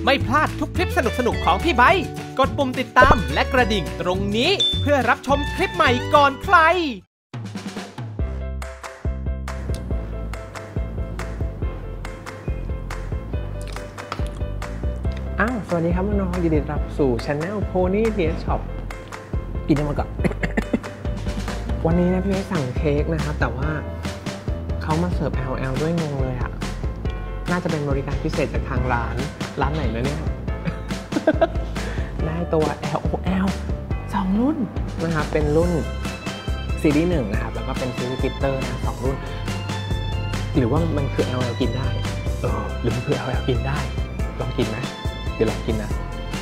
ไม่พลาดทุกคลิปสนุกๆของพี่ไบค์กดปุ่มติดตามและกระดิ่งตรงนี้เพื่อรับชมคลิปใหม่ก่อนใครสวัสดีครับน้องๆยินดีต้อนรับสู่ Channel Pony DS Shop กินน้ำมันก่อน วันนี้นะพี่ให้สั่งเค้กนะครับแต่ว่าเขามาเสิร์ฟ LL ด้วยงงเลยอะน่าจะเป็นบริการพิเศษจากทางร้านไหนนะเนี่ย ได้ตัว LOL 2 รุ่นนะครับเป็นรุ่นซีรีส์1นะครับแล้วก็เป็นซีรีส์กิตเตอร์นะ2 รุ่นหรือว่ามันคือ LL กินได้หรือมันคือ LL กินได้ลองกินไหมเดี๋ยวลองกินนะ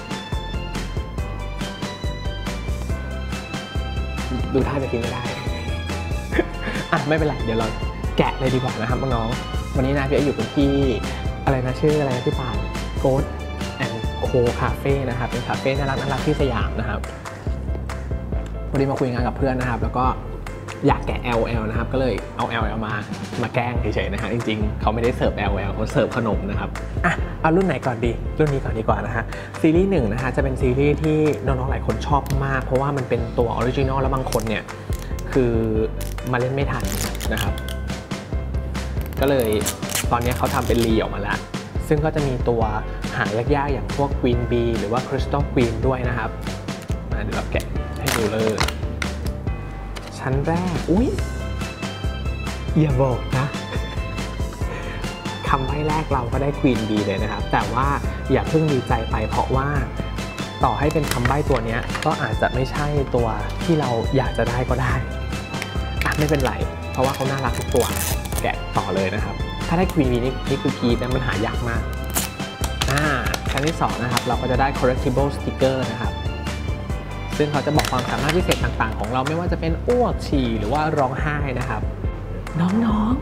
ดูท่าจะกินไม่ได้ ไม่เป็นไรเดี๋ยวเราแกะเลยดีกว่านะครับน้องๆวันนี้นะพี่อยู่กันที่อะไรนะชื่ออะไรที่ป่าน Ghost and Co Cafe นะครับเป็นคาเฟ่น่ารักที่สยามนะครับวันนี้มาคุยงานกับเพื่อนนะครับแล้วก็อยากแกะ LL นะครับก็เลยเอา LL มาแกล้งเฉยๆนะฮะจริงๆเขาไม่ได้เสิร์ฟ LL เขาเสิร์ฟขนมนะครับเอารุ่นไหนก่อนดีรุ่นนี้ก่อนดีกว่านะฮะซีรีส์1นะฮะจะเป็นซีรีส์ที่น้องๆหลายคนชอบมากเพราะว่ามันเป็นตัวออริจินอลแล้วบางคนเนี่ยคือมาเล่นไม่ทันนะครับก็เลยตอนนี้เขาทำเป็นรีออกมาแล้วซึ่งก็จะมีตัวหายากๆอย่างพวก Queen Bee หรือว่า Crystal Queen ด้วยนะครับเดี๋ยวเราแกะให้ดูเลยชั้นแรกอย่าบอกนะคำใบ้แรกเราก็ได้ Queen Bee เลยนะครับแต่ว่าอย่าเพิ่งดีใจไปเพราะว่าต่อให้เป็นคำใบ้ตัวนี้ก็อาจจะไม่ใช่ตัวที่เราอยากจะได้ก็ได้ไม่เป็นไรเพราะว่าเขาน่ารักทุกตัวแกะต่อเลยนะครับถ้าได้ Queen Bee นี่คือกีดนะมันหายากมากชั้นที่2นะครับเราก็จะได้ Collectible Sticker นะครับซึ่งเขาจะบอกความสามารถพิเศษต่างๆของเราไม่ว่าจะเป็นอ้วกฉี่หรือว่าร้องไห้นะครับน้อง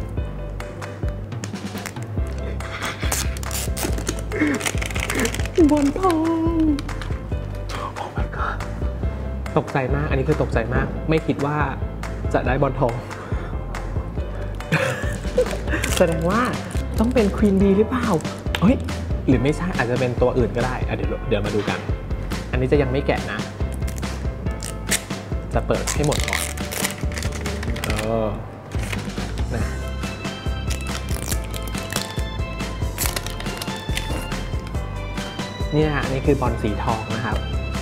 ๆบนทองโอ้ my god ตกใจมากอันนี้คือตกใจมากไม่คิดว่าจะได้บอลทอง แสดงว่าต้องเป็นควีนบีหรือเปล่าหรือไม่ใช่อาจจะเป็นตัวอื่นก็ได้เดี๋ยวมาดูกันอันนี้จะยังไม่แกะนะจะเปิดให้หมดก่อนนะนี่นะนี่คือบอลสีทองนะครับ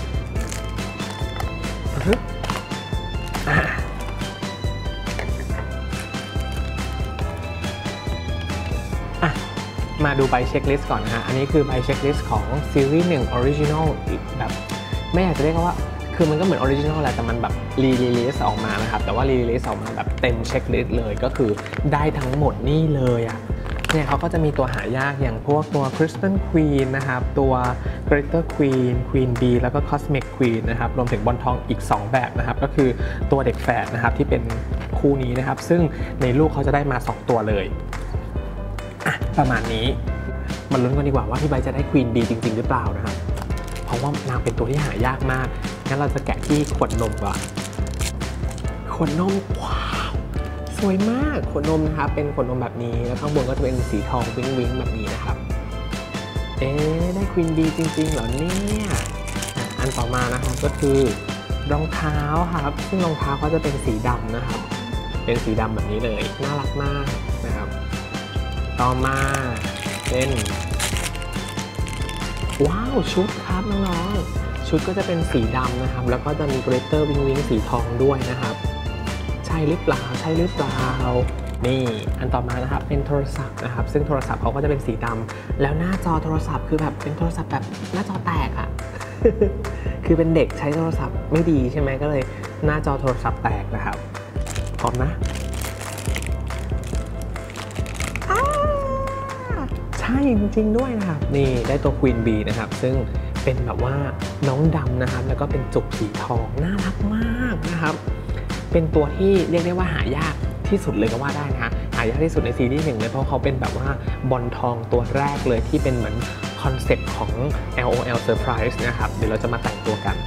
มาดูใบเช็คลิสต์ก่อนนะฮะอันนี้คือใบเช็คลิสต์ของซีรีส์1 Original แบบไม่อยากจะเรียกว่าคือมันก็เหมือนออริจินอลแหละแต่มันแบบรีลิสออกมานะครับแต่ว่ารีลิสออกมาแบบเต็มเช็คลิสต์เลยก็คือได้ทั้งหมดนี่เลยเนี่ยเขาก็จะมีตัวหายากอย่างพวกตัว Crystal Queen นะครับตัว Glitter Queen Queen Bee แล้วก็ Cosmic Queen นะครับรวมถึงบอลทองอีก2แบบนะครับก็คือตัวเด็กแฝดนะครับที่เป็นคู่นี้นะครับซึ่งในลูกเขาจะได้มา2ตัวเลยประมาณนี้มาลุ้นกันดีกว่าว่าพี่ใบจะได้ Queen Bee จริงๆหรือเปล่านะครับเพราะว่านางเป็นตัวที่หายากมากงั้นเราจะแกะที่ขวดนมก่อนขวดนมว้าวสวยมากขวดนมนะครับเป็นขวดนมแบบนี้แล้วข้างบนก็จะเป็นสีทองวิ้งแบบนี้นะครับได้ควีนบีจริงๆเหรอเนี่ยอันต่อมานะครับก็คือรองเท้าครับซึ่งรองเท้าเขาจะเป็นสีดำนะครับเป็นสีดำแบบนี้เลยน่ารักมากนะครับต่อมาเป็นว้าวชุดครับน้องๆชุดก็จะเป็นสีดำนะครับแล้วก็จะมีเกรเตอร์วิงสีทองด้วยนะครับใช่หรือเปล่านี่อันต่อมานะครับเป็นโทรศัพท์นะครับซึ่งโทรศัพท์เขาก็จะเป็นสีดำแล้วหน้าจอโทรศัพท์คือแบบเป็นโทรศัพท์แบบหน้าจอแตกคือเป็นเด็กใช้โทรศัพท์ไม่ดีใช่ไหมก็เลยหน้าจอโทรศัพท์แตกนะครับพร้อมนะใช่จริงๆด้วยนะครับนี่ได้ตัว Queen Bee นะครับซึ่งเป็นแบบว่าน้องดำนะครับแล้วก็เป็นจุกสีทองน่ารักมากนะครับเป็นตัวที่เรียกได้ว่าหายากที่สุดเลยก็ว่าได้นะหายากที่สุดในซีรีส์1เลยเพราะเขาเป็นแบบว่าบอลทองตัวแรกเลยที่เป็นเหมือนคอนเซ็ปต์ของ LOL Surprise นะครับเดี๋ยวเราจะมาแต่งตัวกัน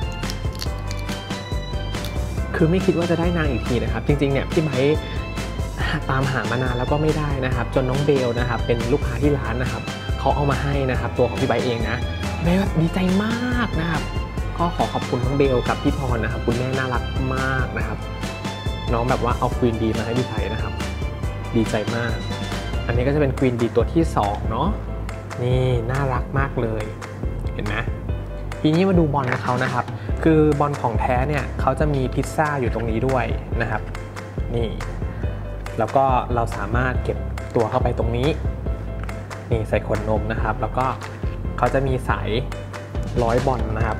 คือไม่คิดว่าจะได้นางอีกทีนะครับจริงๆเนี่ยพี่ไบค์ ตามหามานานแล้วก็ไม่ได้นะครับจนน้องเบลนะครับเป็นลูกค้าที่ร้านนะครับเขาเขาเอามาให้นะครับตัวของพี่ไบค์เองนะพี่ไบค์แบบดีใจมากนะครับก็ขอขอบคุณทั้งเบลกับพี่พรนะครับคุณแม่น่ารักมากนะครับน้องแบบว่าเอาควีนดีมาให้พี่ไบค์นะครับดีใจมากอันนี้ก็จะเป็นควีนดีตัวที่2เนาะนี่น่ารักมากเลยเห็นไหมทีนี้มาดูบอลของเขานะครับคือบอลของแท้เนี่ยเขาจะมีพิซซ่าอยู่ตรงนี้ด้วยนะครับนี่แล้วก็เราสามารถเก็บตัวเข้าไปตรงนี้นี่ใส่ขวดนมนะครับแล้วก็เขาจะมีสาย100 บอลนะครับ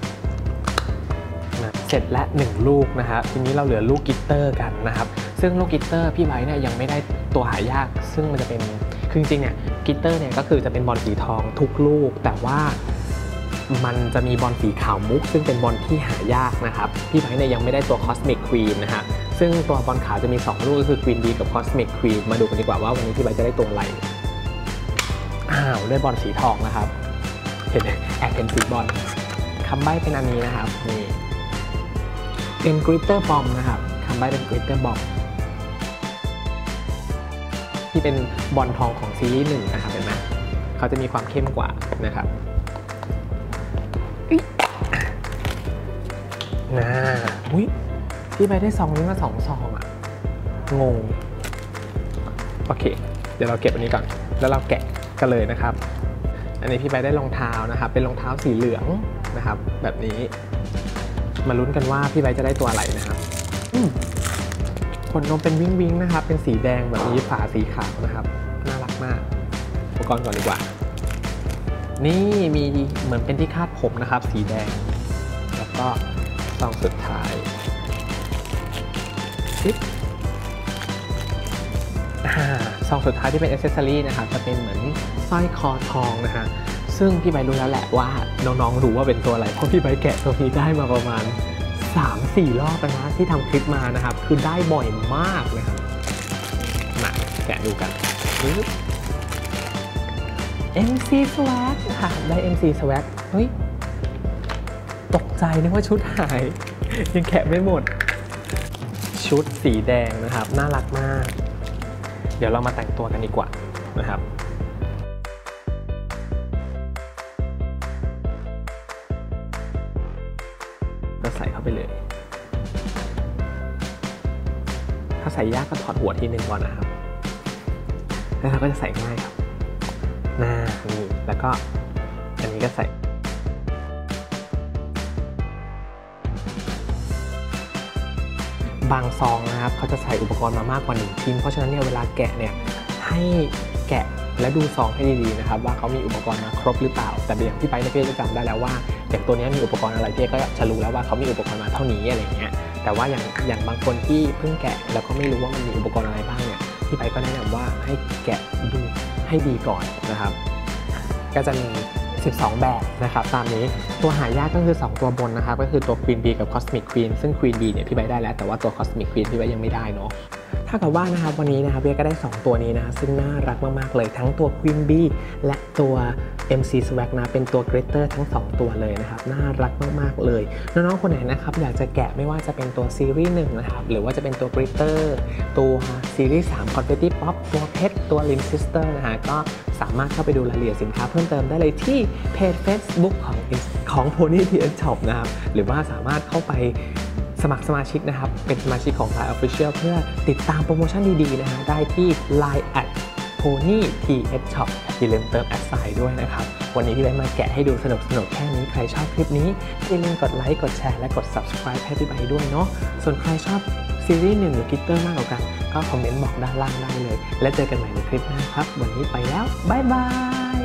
เสร็จและ1ลูกนะครับทีนี้เราเหลือลูกกิตเตอร์กันนะครับซึ่งลูกกิตเตอร์พี่ไบค์เนี่ยยังไม่ได้ตัวหายากซึ่งมันจะเป็นคือจริงๆเนี่ยกิตเตอร์เนี่ยก็คือจะเป็นบอลสีทองทุกลูกแต่ว่ามันจะมีบอลสีขาวมุกซึ่งเป็นบอลที่หายากนะครับพี่ไบค์เนี่ยยังไม่ได้ตัว Cosmic Queen นะฮะซึ่งตัวบอลขาวจะมี2ลูกก็คือ Queen D กับ Cosmic Queen มาดูกันดีกว่าว่าวันนี้พี่ไบค์จะได้ตัวอะไรได้บอลสีทองนะครับเห็นแอบเห็นสีบอลคำใบ้เป็นอันนี้นะครับนี่เป็นกริตเตอร์บอมนะครับคำใบ้เป็นกริตเตอร์บอมที่เป็นบอลทองของซีรีส์1นะครับเห็นไหมเขาจะมีความเข้มกว่านะครับอุ้ยพี่ไปได้ซองนี้มา2 ซองอ่ะงงโอเคเดี๋ยวเราเก็บอันนี้ก่อนแล้วเราแกะกันเลยนะครับอันนี้พี่ไปได้รองเท้านะครับเป็นรองเท้าสีเหลืองนะครับแบบนี้มาลุ้นกันว่าพี่ไบค์จะได้ตัวอะไรนะครับขนนมเป็นวิ้งๆนะครับเป็นสีแดงแบบนี้ฝาสีขาวนะครับน่ารักมากอุปกรณ์ก่อนดีกว่านี่มีเหมือนเป็นที่คาดผมนะครับสีแดงแล้วก็ซองสุดท้ายซองสุดท้ายที่เป็นอ c เซสซอรี่นะครับจะเป็นเหมือนสร้อยคอทองนะฮะซึ่งพี่ไบค์รู้แล้วแหละว่าน้องๆรู้ว่าเป็นตัวอะไรเพราะพี่ไบค์แกะตัวนี้ได้มาประมาณ 3-4 รอบแล้วนะที่ทำคลิปมานะครับคือได้บ่อยมากนะครับมาแกะดูกัน MC Swag ค่ะได้ MC Swag เฮ้ยตกใจนึกว่าชุดหายยังแกะไม่หมดชุดสีแดงนะครับน่ารักมากเดี๋ยวเรามาแต่งตัวกันดีกว่านะครับเราใส่เข้าไปเลยถ้าใส่ยากก็ถอดหัวทีนึงก่อนนะครับแล้วเราก็จะใส่ง่ายครับหน้านี่แล้วก็อันนี้ก็ใส่บางซองนะครับเขาจะใส่อุปกรณ์มามากกว่า1 ชิ้นเพราะฉะนั้นเนี่ยเวลาแกะเนี่ยให้แกะและดูซองให้ดีๆนะครับว่าเขามีอุปกรณ์มาครบหรือเปล่าแต่อย่างที่ไปในเพจจะจำได้แล้วว่าอย่างตัวนี้มีอุปกรณ์อะไรพี่ก็จะรู้แล้วว่าเขามีอุปกรณ์มาเท่านี้อะไรเงี้ยแต่ว่าอย่างบางคนที่เพิ่งแกะแล้วก็ไม่รู้ว่ามันมีอุปกรณ์อะไรบ้างเนี่ยพี่ไปก็แนะนำว่าให้แกะดูให้ดีก่อนนะครับก็จะมี12 แบบนะครับตามนี้ตัวหายากก็คือ2 ตัวบนนะครับก็คือตัว Queen Bee กับ Cosmic Queen ซึ่ง Queen Bee เนี่ยพี่ใบได้แล้วแต่ว่าตัว Cosmic Queen พี่ใบยังไม่ได้เนาะถ้าเกิดว่านะครับวันนี้นะครับพี่ก็ได้2 ตัวนี้นะซึ่งน่ารักมากๆเลยทั้งตัว Queen Bee และตัว MC Swag นะเป็นตัว Glitter ทั้ง2 ตัวเลยนะครับน่ารักมากๆเลยน้องๆคนไหนนะครับอยากจะแกะไม่ว่าจะเป็นตัวซีรีส์1นะครับหรือว่าจะเป็นตัว Glitter ตัวซีรีส์3 Confetti Pop ตัวเพชรตัว Lim Sister นะฮะก็สามารถเข้าไปดูรายละเอียดสินค้าเพิ่มเติมได้เลยที่เพจ Facebook ของ Pony TH Shop นะครับหรือว่าสามารถเข้าไปสมัครสมาชิกนะครับเป็นสมาชิกของ Line Official เพื่อติดตามโปรโมชั่นดีๆนะฮะได้ที่ Line @Pony TH Shop อย่าลืมเติมแอดไซน์ด้วยนะครับวันนี้พี่ไบค์มาแกะให้ดูสนุกๆแค่นี้ใครชอบคลิปนี้อย่าลืมกดไลค์กดแชร์และกด Subscribe ให้พี่ไบค์ด้วยเนาะส่วนใครชอบซีรีส์1หรือ Glitter มากกว่ากันก็คอมเมนต์บอกด้านล่างได้เลยและเจอกันใหม่ในคลิปหน้าครับวันนี้ไปแล้วบ๊ายบาย